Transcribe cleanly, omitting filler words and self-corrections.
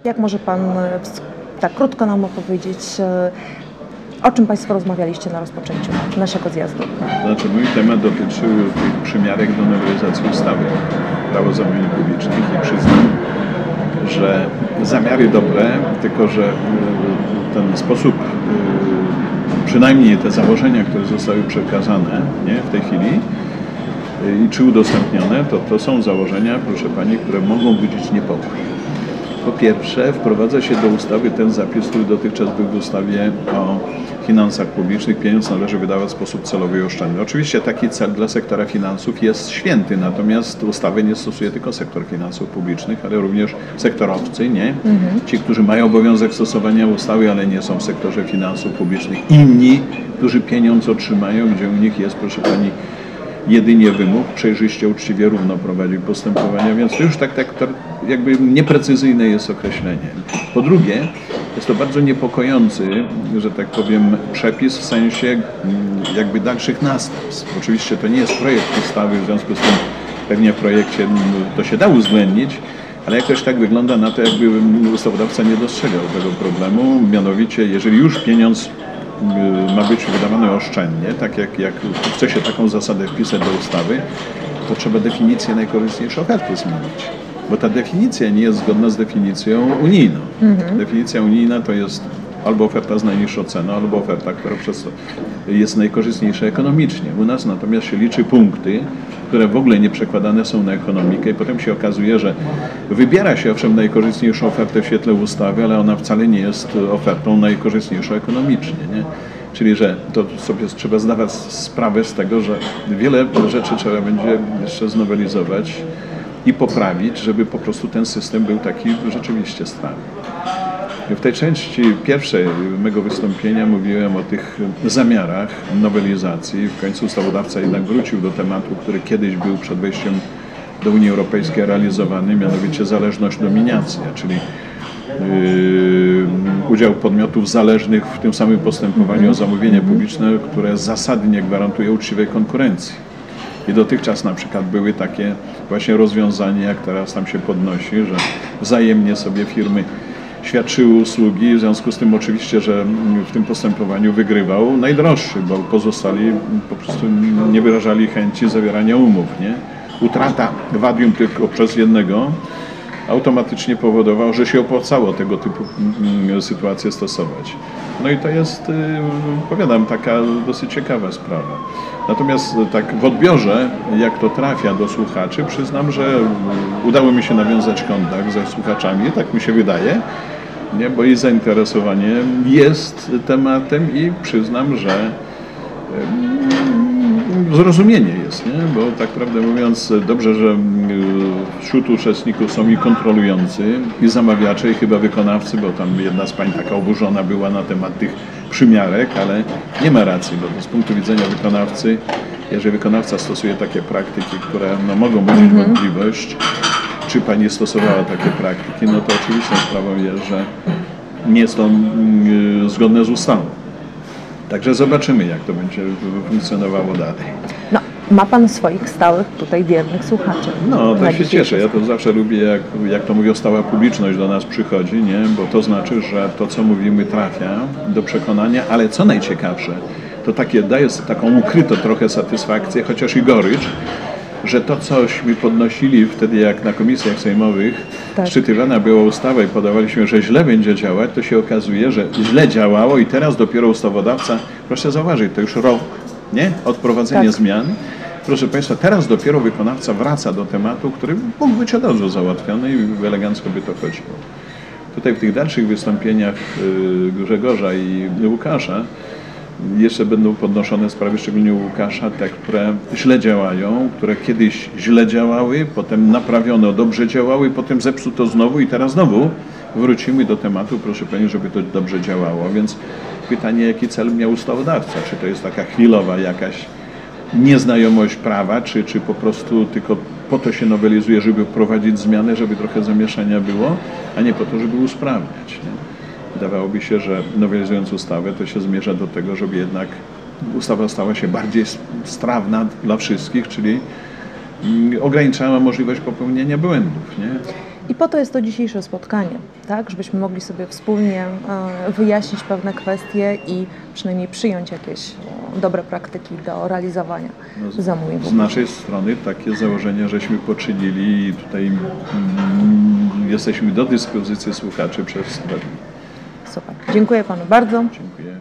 Jak może Pan tak krótko nam opowiedzieć, o czym Państwo rozmawialiście na rozpoczęciu naszego zjazdu? Znaczy, mój temat dotyczył tych przymiarek do nowelizacji ustawy Prawo zamówień publicznych i przyznam, że zamiary dobre, tylko że ten sposób, przynajmniej te założenia, które zostały przekazane w tej chwili i czy udostępnione, to są założenia, proszę Pani, które mogą budzić niepokój. Po pierwsze, wprowadza się do ustawy ten zapis, który dotychczas był w ustawie o finansach publicznych. Pieniądz należy wydawać w sposób celowy i oszczędny. Oczywiście taki cel dla sektora finansów jest święty, natomiast ustawy nie stosuje tylko sektor finansów publicznych, ale również sektorowcy, nie? Ci, którzy mają obowiązek stosowania ustawy, ale nie są w sektorze finansów publicznych. Inni, którzy pieniądz otrzymają, gdzie u nich jest, proszę Pani, jedynie wymóg przejrzyście, uczciwie, równo prowadzić postępowania, więc to już tak jakby nieprecyzyjne jest określenie. Po drugie, jest to bardzo niepokojący, że tak powiem, przepis w sensie jakby dalszych następstw. Oczywiście to nie jest projekt ustawy, w związku z tym pewnie w projekcie to się da uwzględnić, ale jakoś tak wygląda na to, jakby ustawodawca nie dostrzegał tego problemu, mianowicie jeżeli już pieniądz ma być wydawany oszczędnie, tak jak chce się taką zasadę wpisać do ustawy, to trzeba definicję najkorzystniejszej oferty zmienić. Bo ta definicja nie jest zgodna z definicją unijną. Definicja unijna to jest albo oferta z najniższą ceną, albo oferta, która przez to jest najkorzystniejsza ekonomicznie. U nas natomiast się liczy punkty, które w ogóle nie przekładane są na ekonomikę i potem się okazuje, że wybiera się owszem najkorzystniejszą ofertę w świetle ustawy, ale ona wcale nie jest ofertą najkorzystniejszą ekonomicznie, nie? Czyli, że to sobie trzeba zdawać sprawę z tego, że wiele rzeczy trzeba będzie jeszcze znowelizować i poprawić, żeby po prostu ten system był taki rzeczywiście stary. W tej części pierwszej mego wystąpienia mówiłem o tych zamiarach nowelizacji. W końcu ustawodawca jednak wrócił do tematu, który kiedyś był przed wejściem do Unii Europejskiej realizowany, mianowicie zależność-dominacja, czyli udział podmiotów zależnych w tym samym postępowaniu o zamówienie publiczne, które zasadnie gwarantuje uczciwej konkurencji. I dotychczas na przykład były takie właśnie rozwiązania, jak teraz tam się podnosi, że wzajemnie sobie firmy świadczyły usługi, w związku z tym oczywiście, że w tym postępowaniu wygrywał najdroższy, bo pozostali po prostu nie wyrażali chęci zawierania umów, nie? Utrata wadium tylko przez jednego automatycznie powodował, że się opłacało tego typu sytuacje stosować. No i to jest, powiadam, taka dosyć ciekawa sprawa. Natomiast tak w odbiorze, jak to trafia do słuchaczy, przyznam, że udało mi się nawiązać kontakt ze słuchaczami, tak mi się wydaje, nie? Bo i zainteresowanie jest tematem i przyznam, że zrozumienie jest, nie? Bo tak prawdę mówiąc, dobrze, że wśród uczestników są i kontrolujący, i zamawiacze, i chyba wykonawcy, bo tam jedna z pań taka oburzona była na temat tych przymiarek, ale nie ma racji, bo z punktu widzenia wykonawcy, jeżeli wykonawca stosuje takie praktyki, które mogą budzić wątpliwość, czy pani stosowała takie praktyki, no to oczywistą sprawą jest, że nie jest to zgodne z ustawą. Także zobaczymy, jak to będzie funkcjonowało dalej. No, ma Pan swoich stałych tutaj wiernych słuchaczy. No, tak się cieszę. Ja to zawsze lubię, jak to mówią, stała publiczność do nas przychodzi, nie? Bo to znaczy, że to, co mówimy, trafia do przekonania, ale co najciekawsze, to takie daje taką ukrytą trochę satysfakcję, chociaż i gorycz, że to, cośmy podnosili wtedy, jak na komisjach sejmowych szczytywana była ustawa i podawaliśmy, że źle będzie działać, to się okazuje, że źle działało i teraz dopiero ustawodawca, proszę zauważyć, to już rok, nie? Od wprowadzenia zmian. Proszę Państwa, teraz dopiero wykonawca wraca do tematu, który mógł być od razu załatwiony i elegancko by to chodziło. Tutaj w tych dalszych wystąpieniach Grzegorza i Łukasza jeszcze będą podnoszone sprawy, szczególnie u Łukasza, te, które źle działają, które kiedyś źle działały, potem naprawiono, dobrze działały, potem zepsuto znowu i teraz znowu wrócimy do tematu, proszę Pani, żeby to dobrze działało. Więc pytanie, jaki cel miał ustawodawca? Czy to jest taka chwilowa jakaś nieznajomość prawa, czy po prostu tylko po to się nowelizuje, żeby wprowadzić zmiany, żeby trochę zamieszania było, a nie po to, żeby usprawniać, nie? Wydawałoby się, że nowelizując ustawę, to się zmierza do tego, żeby jednak ustawa stała się bardziej strawna dla wszystkich, czyli ograniczała możliwość popełnienia błędów, nie? I po to jest to dzisiejsze spotkanie, tak, żebyśmy mogli sobie wspólnie wyjaśnić pewne kwestie i przynajmniej przyjąć jakieś dobre praktyki do realizowania zamówień. Z naszej strony takie założenie, żeśmy poczynili i tutaj jesteśmy do dyspozycji słuchaczy przez 2 dni. Super. Dziękuję Panu bardzo. Dziękuję.